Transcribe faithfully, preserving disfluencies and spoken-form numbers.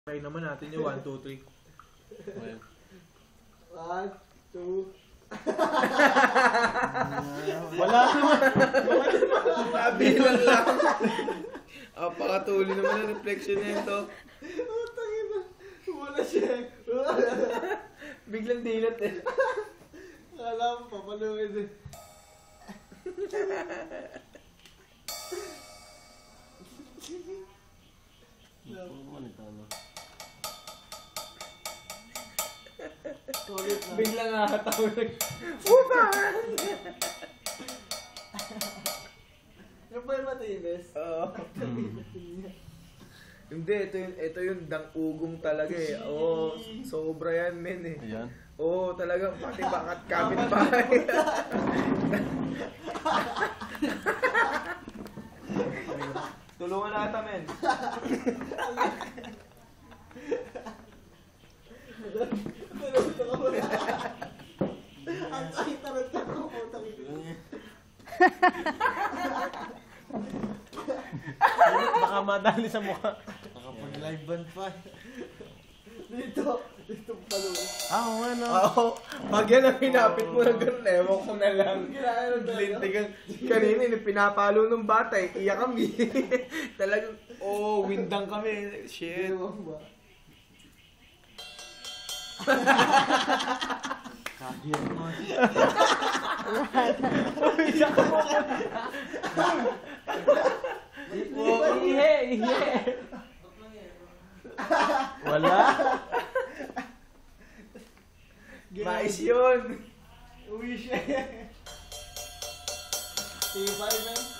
Try naman natin yung one, two, three. one, two. Wala naman. Nabilang lang. Apakatuloy naman ang reflection na ito. Utangin na. Wala siya. Biglang dilat eh. Alam, papaluin eh. Biglang nakakatawag. Upa! Yung ba yung matinis? Oo. Hindi, ito yung, ito yung dang-ugong talaga eh. Oo, sobra yan, men eh. Ayan. Oo, talagang pati bakat kapit-bahay. Tulungan na ata, men. Ang sakit-tarot ka ko, putang ina. Baka madali sa mukha. Nakapag-live band pa. Dito, dito paluin. Ah, oo nga no. Oo, pag yan ang pinapit mo na gano'n, ewan ko na lang. Lintigan. Kanina, yung pinapalo ng bata eh, iyak kami. Talagang, oh, windang kami. Shit. Ewan ba? Kahit mo. Iyak mo. Ihe, ihe. Wala. Mais yun. Uwi siya. T five, man.